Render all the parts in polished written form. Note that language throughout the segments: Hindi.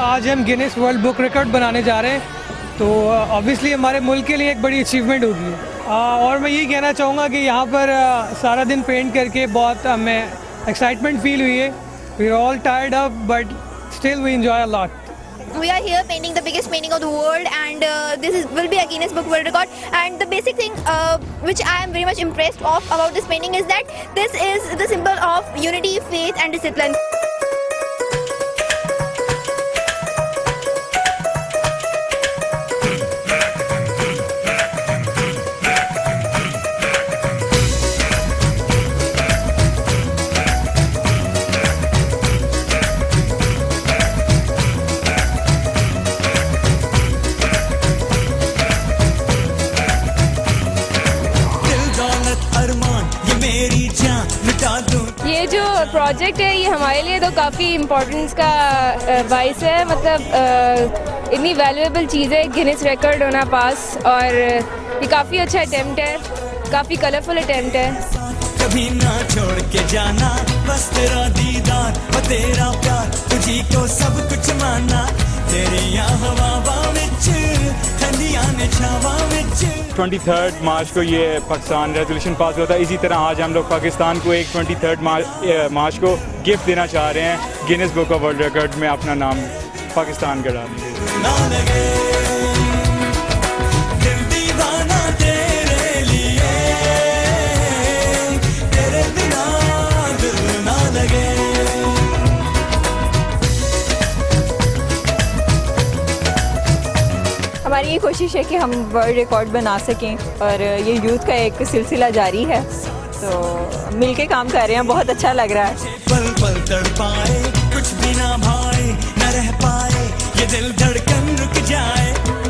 आज हम गिनीज वर्ल्ड बुक रिकॉर्ड बनाने जा रहे हैं, तो ऑब्वियसली हमारे मुल्क के लिए एक बड़ी अचीवमेंट होगी। और मैं यही कहना चाहूँगा कि यहाँ पर सारा दिन पेंट करके बहुत हमें एक्साइटमेंट फील हुई है। We are all tired up but still we enjoy a lot. We are here painting the biggest painting of the world, and will be a Guinness Book World Record. And the basic thing which I am very much impressed of about this painting is that this is the symbol of unity, faith and discipline. ये जो प्रोजेक्ट है ये हमारे लिए तो काफ़ी इम्पोर्टेंस का बाइस है। मतलब इतनी वैल्यूएबल चीज़ है, गिनीज रिकॉर्ड होना पास, और ये काफ़ी अच्छा अटेम्प्ट है, काफ़ी कलरफुल अटेम्प्ट है। कभी ना छोड़ के जाना, बस तेरा दीदार व तेरा प्यार, तुझी को सब कुछ माना, तेरिया हवावां विच ठंडियां ने छावां विच। 23 मार्च को ये पाकिस्तान रेजोल्यूशन पास हुआ था। इसी तरह आज हम लोग पाकिस्तान को एक 23 मार्च को गिफ्ट देना चाह रहे हैं, Guinness book of world record में अपना नाम पाकिस्तान का डालेंगे। हमारी ये कोशिश है कि हम वर्ल्ड रिकॉर्ड बना सकें, और ये यूथ का एक सिलसिला जारी है, तो मिलके काम कर रहे हैं, बहुत अच्छा लग रहा है। पल पल तड़पाए, कुछ भी ना भाए, न रह पाए, ये दिल धड़कन रुक जाए,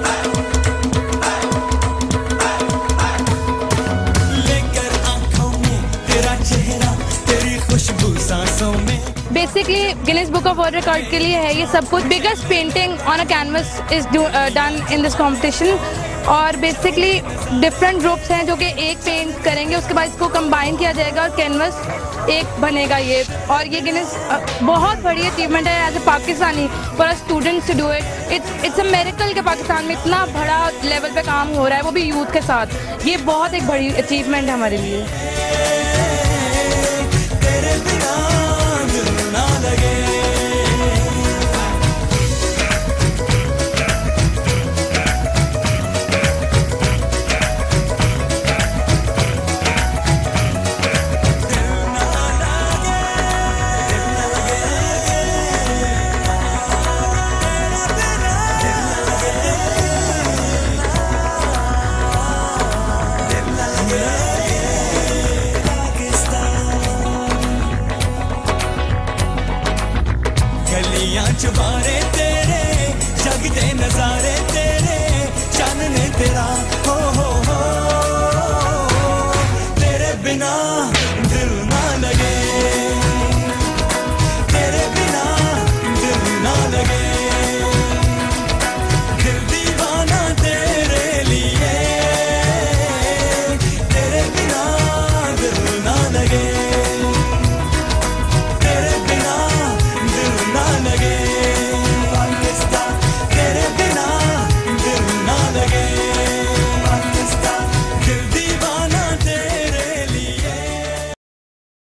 लेकर आंखों में तेरा चेहरा, तेरी खुशबू सांसों में। Basically Guinness book of world record के लिए है ये सब कुछ। Biggest painting on a canvas is done in this competition, और बेसिकली डिफरेंट ग्रुप्स हैं जो कि एक पेंट करेंगे, उसके बाद इसको कंबाइन किया जाएगा और कैनवस एक बनेगा ये। और ये गिनीज बहुत बड़ी अचीवमेंट है as a Pakistani for a students to do it. It's a miracle कि पाकिस्तान में इतना बड़ा लेवल पे काम हो रहा है, वो भी यूथ के साथ। ये बहुत एक बड़ी अचीवमेंट है हमारे लिए। चुबारे तेरे जगदे